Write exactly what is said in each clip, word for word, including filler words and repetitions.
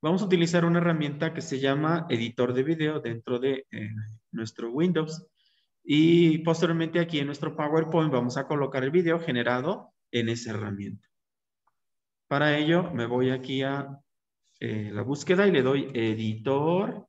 Vamos a utilizar una herramienta que se llama editor de video dentro de eh, nuestro Windows. Y posteriormente aquí en nuestro PowerPoint vamos a colocar el video generado en esa herramienta. Para ello me voy aquí a eh, la búsqueda y le doy editor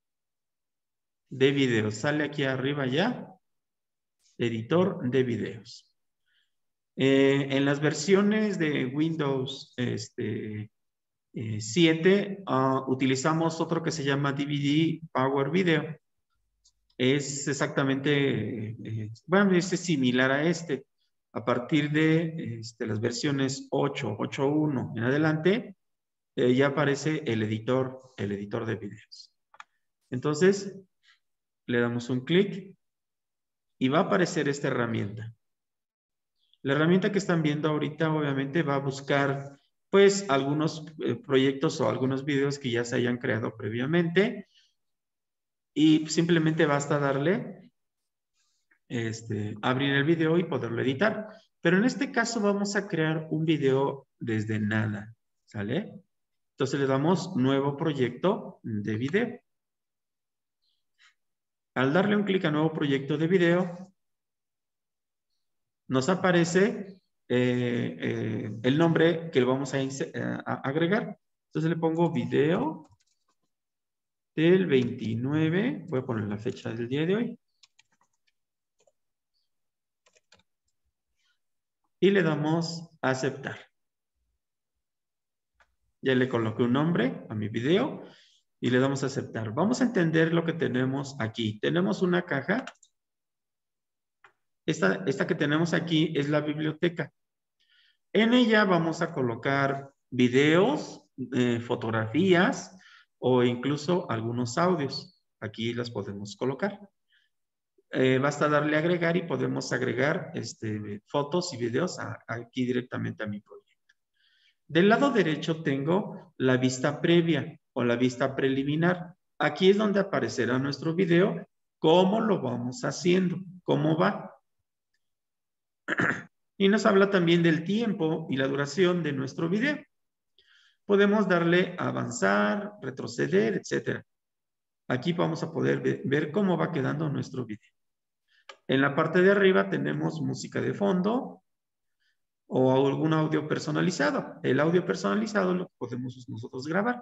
de videos. Sale aquí arriba ya, editor de videos. Eh, en las versiones de Windows este, eh, siete uh, utilizamos otro que se llama D V D Power Video. Es exactamente, eh, bueno, es similar a este. A partir de este, las versiones ocho, ocho punto uno en adelante, eh, ya aparece el editor, el editor de videos. Entonces, le damos un clic y va a aparecer esta herramienta. La herramienta que están viendo ahorita, obviamente, va a buscar, pues, algunos eh, proyectos o algunos videos que ya se hayan creado previamente. Y simplemente basta darle Este, abrir el video y poderlo editar. Pero en este caso vamos a crear un video desde nada, ¿sale? Entonces le damos nuevo proyecto de video. Al darle un clic a nuevo proyecto de video, nos aparece eh, eh, el nombre que le vamos a, a agregar. Entonces le pongo video del veintinueve, voy a poner la fecha del día de hoy. Y le damos a aceptar. Ya le coloqué un nombre a mi video y le damos a aceptar. Vamos a entender lo que tenemos aquí. Tenemos una caja. Esta, esta que tenemos aquí es la biblioteca. En ella vamos a colocar videos, eh, fotografías o incluso algunos audios. Aquí las podemos colocar. Eh, basta darle a agregar y podemos agregar este, fotos y videos a, aquí directamente a mi proyecto. Del lado derecho tengo la vista previa o la vista preliminar. Aquí es donde aparecerá nuestro video, cómo lo vamos haciendo, cómo va. Y nos habla también del tiempo y la duración de nuestro video. Podemos darle a avanzar, retroceder, etcétera. Aquí vamos a poder ver cómo va quedando nuestro video. En la parte de arriba tenemos música de fondo o algún audio personalizado. El audio personalizado lo podemos nosotros grabar.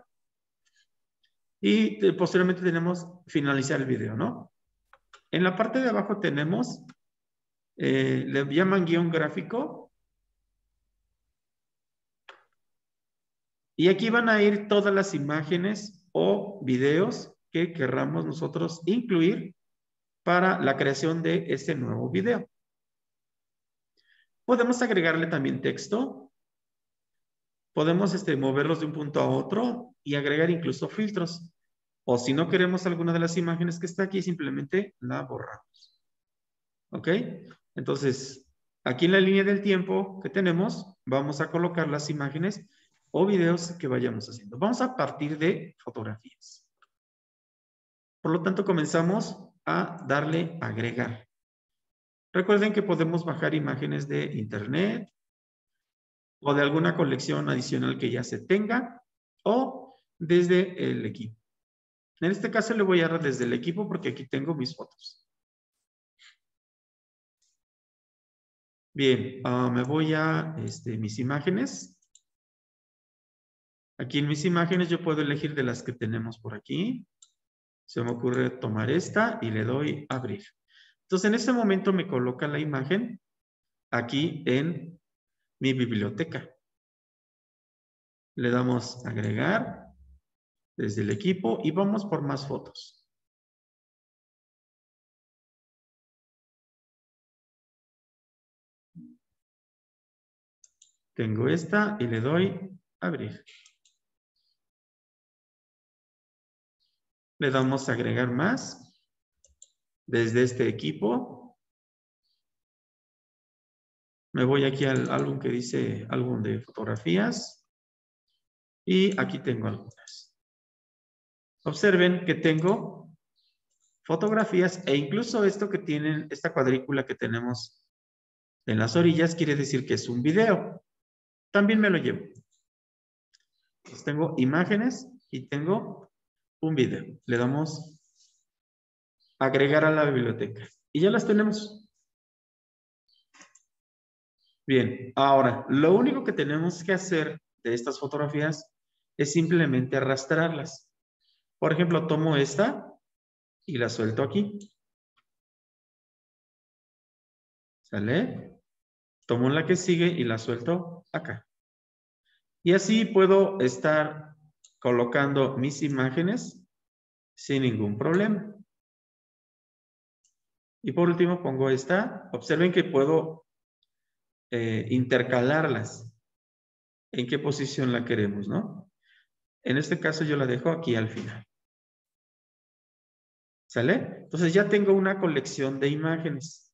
Y posteriormente tenemos finalizar el video, ¿no? En la parte de abajo tenemos, eh, le llaman guión gráfico. Y aquí van a ir todas las imágenes o videos que querramos nosotros incluir para la creación de este nuevo video. Podemos agregarle también texto. Podemos este, moverlos de un punto a otro y agregar incluso filtros. O si no queremos alguna de las imágenes que está aquí, simplemente la borramos. ¿Ok? Entonces, aquí en la línea del tiempo que tenemos, vamos a colocar las imágenes o videos que vayamos haciendo. Vamos a partir de fotografías. Por lo tanto, comenzamos a darle a agregar. Recuerden que podemos bajar imágenes de internet o de alguna colección adicional que ya se tenga o desde el equipo. En este caso le voy a dar desde el equipo porque aquí tengo mis fotos. Bien, uh, me voy a este, mis imágenes. Aquí en mis imágenes yo puedo elegir de las que tenemos por aquí. Se me ocurre tomar esta y le doy a abrir. Entonces en ese momento me coloca la imagen aquí en mi biblioteca. Le damos a agregar desde el equipo y vamos por más fotos. Tengo esta y le doy a abrir. Le damos a agregar más desde este equipo. Me voy aquí al álbum que dice álbum de fotografías. Y aquí tengo algunas. Observen que tengo fotografías e incluso esto que tienen, esta cuadrícula que tenemos en las orillas quiere decir que es un video. También me lo llevo. Entonces tengo imágenes y tengo un video. Le damos agregar a la biblioteca. Y ya las tenemos. Bien, ahora, lo único que tenemos que hacer de estas fotografías es simplemente arrastrarlas. Por ejemplo, tomo esta y la suelto aquí. ¿Sale? Tomo la que sigue y la suelto acá. Y así puedo estar colocando mis imágenes sin ningún problema. Y por último pongo esta. Observen que puedo eh, intercalarlas. ¿En qué posición la queremos, no? En este caso yo la dejo aquí al final. ¿Sale? Entonces ya tengo una colección de imágenes.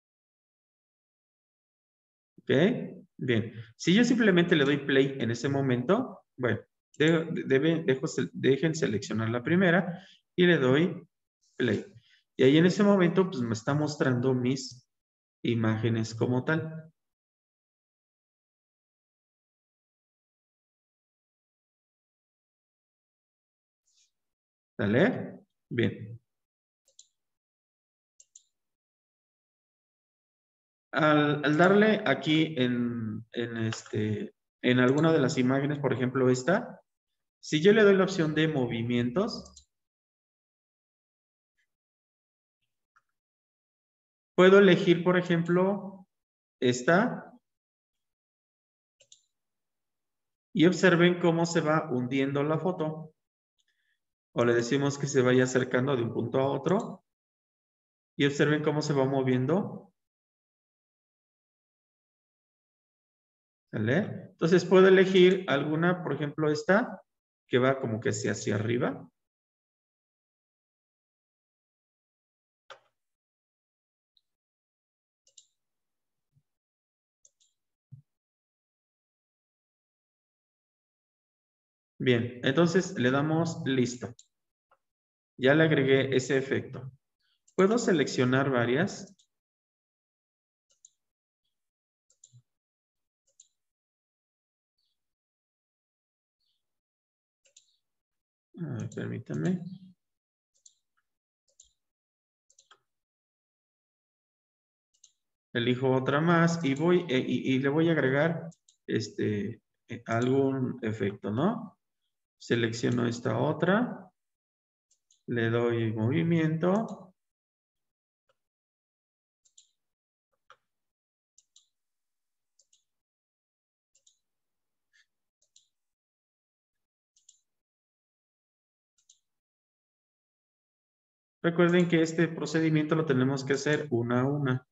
¿Ok? Bien. Si yo simplemente le doy play en ese momento, bueno, de, debe, dejo, dejen seleccionar la primera y le doy play. Y ahí en ese momento pues me está mostrando mis imágenes como tal. ¿Sale? Bien. Al, al darle aquí en, en, este, en alguna de las imágenes, por ejemplo esta, si yo le doy la opción de movimientos, puedo elegir, por ejemplo, esta, y observen cómo se va hundiendo la foto. O le decimos que se vaya acercando de un punto a otro, y observen cómo se va moviendo. ¿Sale? Entonces puedo elegir alguna, por ejemplo esta, que va como que hacia, hacia arriba. Bien, entonces le damos listo. Ya le agregué ese efecto. Puedo seleccionar varias. A ver, permítanme. Elijo otra más y voy eh, y, y le voy a agregar este eh, algún efecto, ¿no? Selecciono esta otra. Le doy movimiento. Recuerden que este procedimiento lo tenemos que hacer una a una.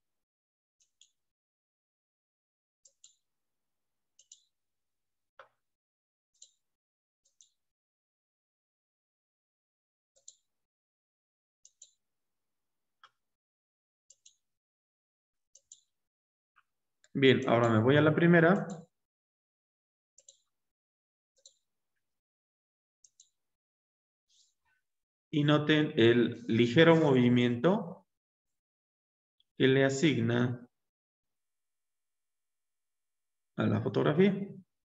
Bien, ahora me voy a la primera. Y noten el ligero movimiento que le asigna a la fotografía.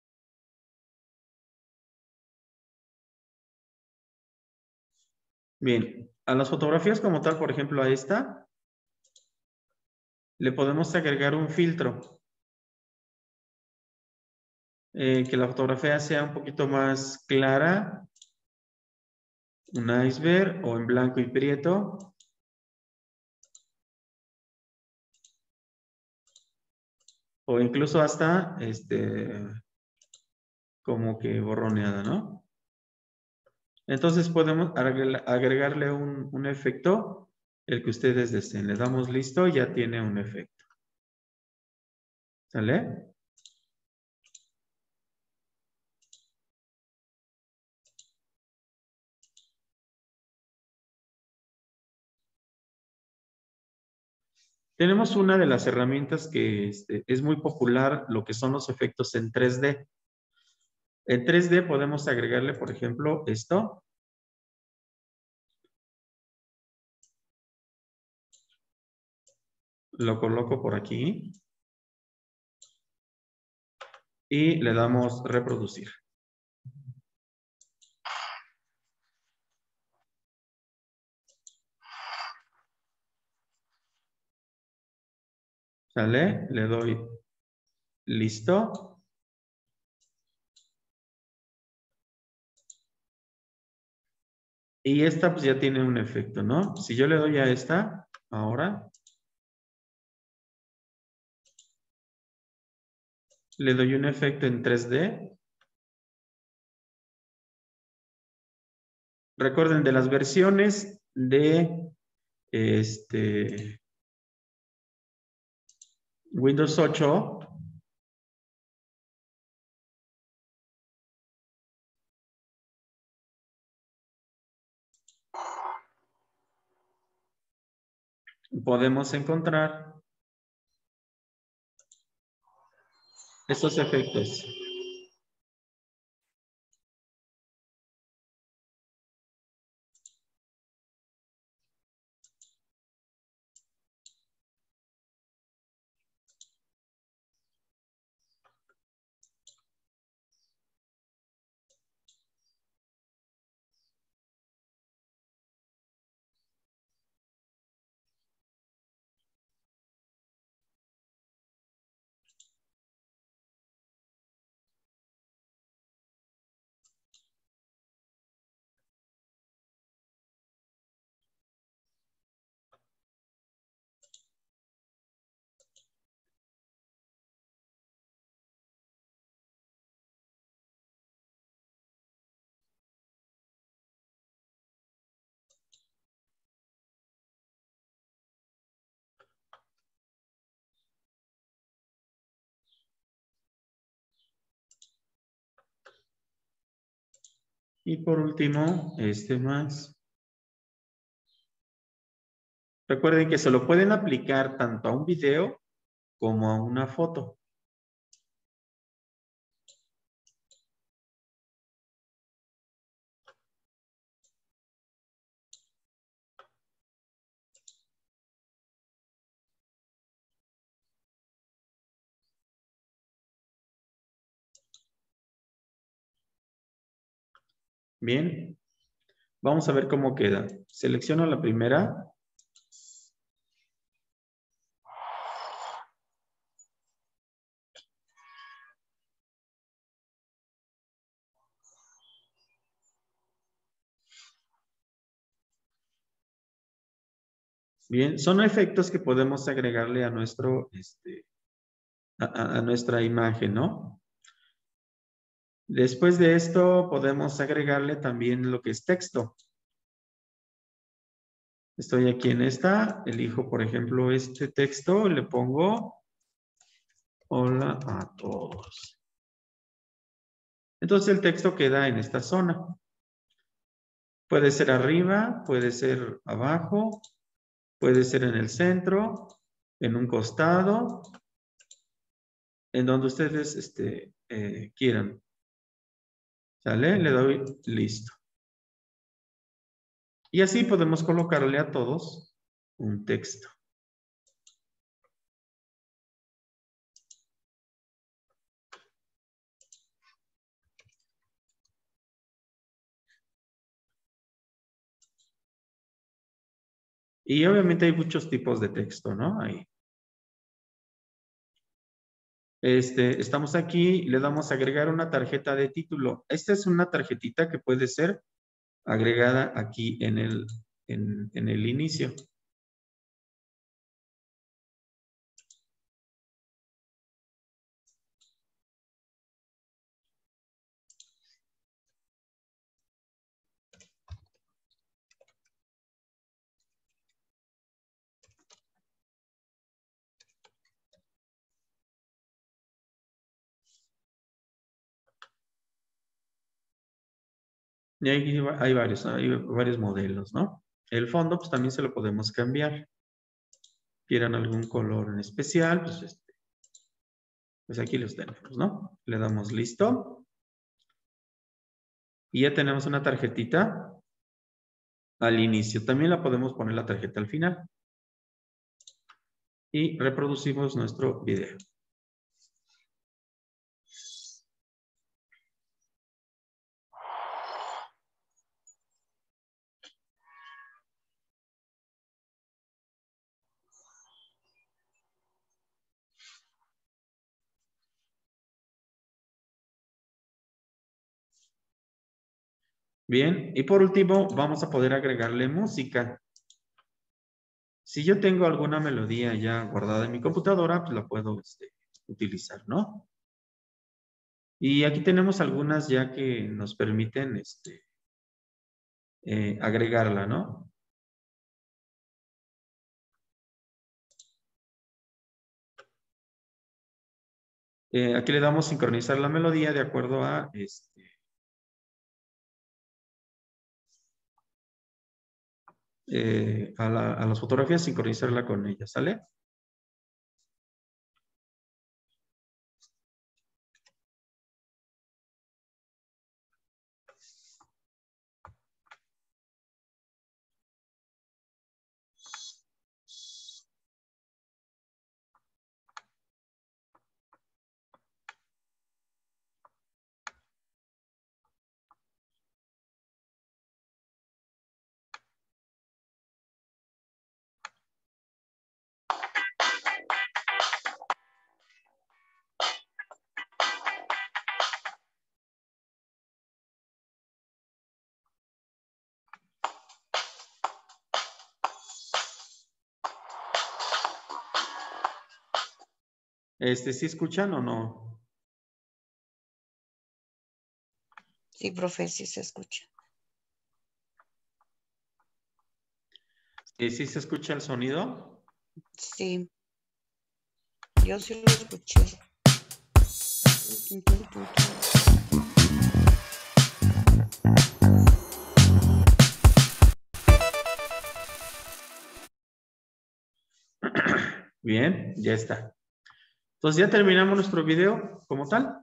Bien, a las fotografías como tal, por ejemplo a esta, le podemos agregar un filtro. Eh, que la fotografía sea un poquito más clara, un iceberg o en blanco y prieto. O incluso hasta este como que borroneada, ¿no? Entonces podemos agregarle un, un efecto, el que ustedes deseen. Le damos listo, ya tiene un efecto. ¿Sale? Tenemos una de las herramientas que este, es muy popular, lo que son los efectos en tres D. En tres D podemos agregarle, por ejemplo, esto. Lo coloco por aquí. Y le damos reproducir. ¿Sale? Le doy listo. Y esta pues ya tiene un efecto, ¿no? Si yo le doy a esta, ahora, le doy un efecto en tres D. Recuerden, de las versiones de este, Windows ocho, podemos encontrar estos efectos. Y por último, este más. Recuerden que se lo pueden aplicar tanto a un video como a una foto. Bien, vamos a ver cómo queda. Selecciono la primera. Bien, son efectos que podemos agregarle a nuestro, este, a, a- a nuestra imagen, ¿no? Después de esto podemos agregarle también lo que es texto. Estoy aquí en esta, elijo por ejemplo este texto, le pongo hola a todos. Entonces el texto queda en esta zona. Puede ser arriba, puede ser abajo, puede ser en el centro, en un costado, en donde ustedes este, eh, quieran. ¿Sale? Le doy listo. Y así podemos colocarle a todos un texto. Y obviamente hay muchos tipos de texto, ¿no? Ahí. Este, estamos aquí, le damos a agregar una tarjeta de título. Esta es una tarjetita que puede ser agregada aquí en el, en, en el inicio. Y ahí va- hay varios, hay varios modelos, ¿no? El fondo, pues también se lo podemos cambiar. Quieran algún color en especial, pues, este, pues aquí los tenemos, ¿no? Le damos listo. Y ya tenemos una tarjetita al inicio. También la podemos poner la tarjeta al final. Y reproducimos nuestro video. Bien, y por último vamos a poder agregarle música. Si yo tengo alguna melodía ya guardada en mi computadora, pues la puedo este, utilizar, ¿no? Y aquí tenemos algunas ya que nos permiten este, eh, agregarla, ¿no? Eh, aquí le damos sincronizar la melodía de acuerdo a este, eh, a, la- a las fotografías, sincronizarla con ellas, ¿sale? Este, ¿sí escuchan o no? Sí, profe, sí se escucha. Eh, ¿Sí se escucha el sonido? Sí, yo sí lo escuché. Tum, tum, tum, tum. Bien, ya está. Entonces ya terminamos nuestro video como tal.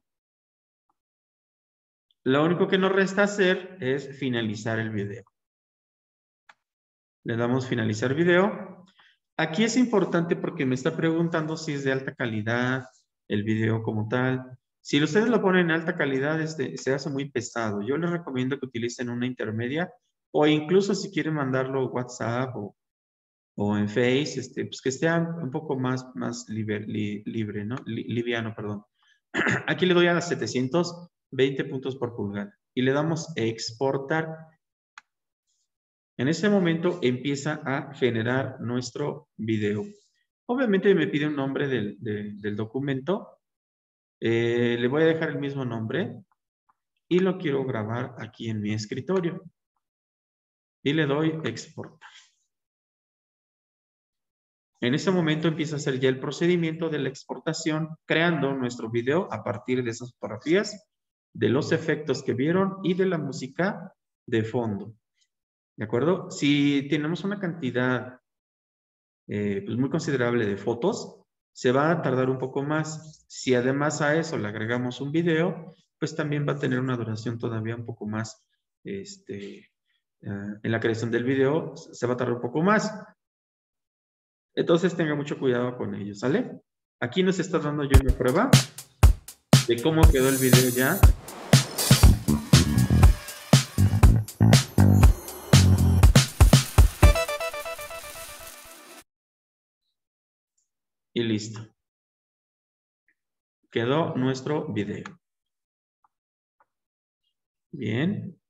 Lo único que nos resta hacer es finalizar el video. Le damos finalizar video. Aquí es importante porque me está preguntando si es de alta calidad el video como tal. Si ustedes lo ponen en alta calidad, este, se hace muy pesado. Yo les recomiendo que utilicen una intermedia o incluso si quieren mandarlo WhatsApp o, o en Face, este, pues que esté un poco más, más liber, li, libre, ¿no? Li, liviano, perdón. Aquí le doy a las setecientos veinte puntos por pulgada y le damos exportar. En ese momento empieza a generar nuestro video. Obviamente me pide un nombre del, de, del documento. Eh, le voy a dejar el mismo nombre y lo quiero grabar aquí en mi escritorio. Y le doy exportar. En ese momento empieza a hacer ya el procedimiento de la exportación, creando nuestro video a partir de esas fotografías, de los efectos que vieron y de la música de fondo. ¿De acuerdo? Si tenemos una cantidad eh, pues muy considerable de fotos, se va a tardar un poco más. Si además a eso le agregamos un video, pues también va a tener una duración todavía un poco más, este, uh, en la creación del video se va a tardar un poco más. Entonces tenga mucho cuidado con ello, ¿sale? Aquí nos está dando yo una prueba de cómo quedó el video ya. Y listo. Quedó nuestro video. Bien.